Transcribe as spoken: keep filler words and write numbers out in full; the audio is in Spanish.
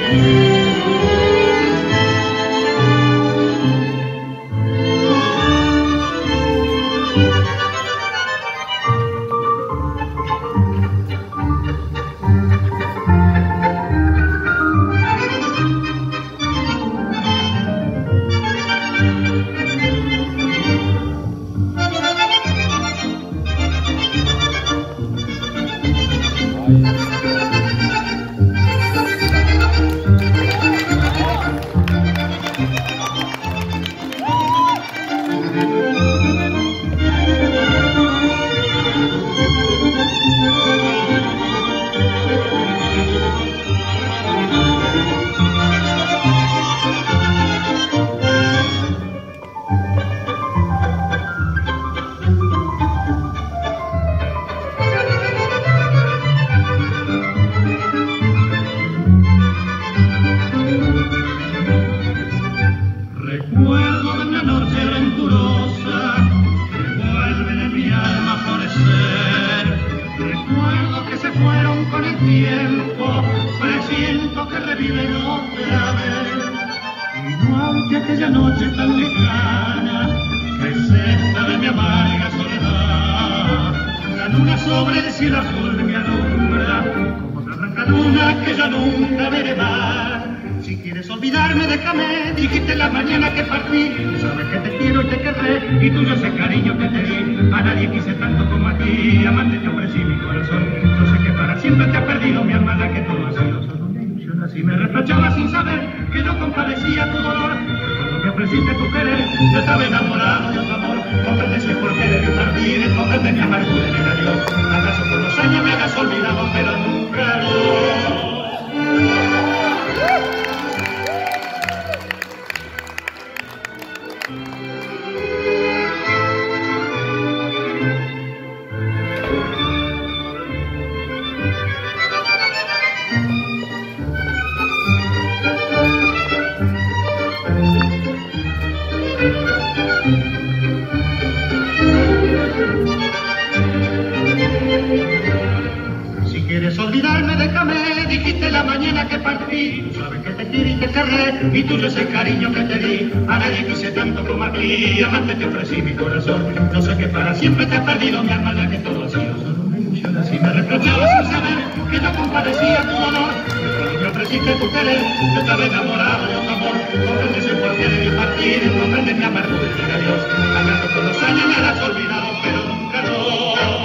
Y tú ese cariño que te di, a nadie quise tanto como a ti, amante te ofrecí mi corazón, no sé que para siempre te ha perdido mi alma, ya que todo ha sido solo una ilusión, así me reprochaba sin saber que yo compadecía tu dolor, que cuando me ofreciste tu querer, yo estaba enamorado de tu amor, comprendes el porqué de mi partir, comprendes mi amargura y adiós, hablando con los años me has olvidado, pero nunca no.